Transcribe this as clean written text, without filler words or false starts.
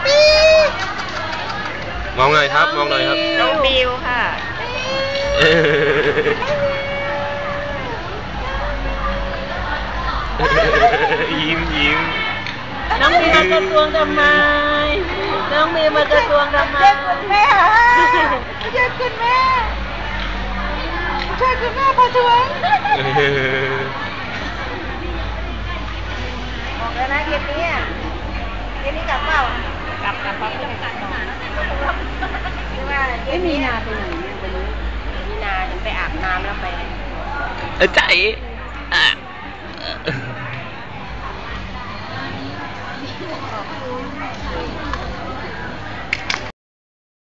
มองหน่อยครับมองหน่อยครับน้องบิวค่ะยิ้มยิ้มน้องบิวมากระทรวงทำไมน้องบิวมากระทรวงทำไมคุณแม่ช่วยคุณแม่ช่วยคุณแม่ประท้วงบอกแล้วนะเย็นนี้กลับเปล่ากลับเพราะไม่ได้นอนไม่มีนาไปไหนเนี่ยวันนี้มีนาฉันไปอาบน้ำแล้วไปใจ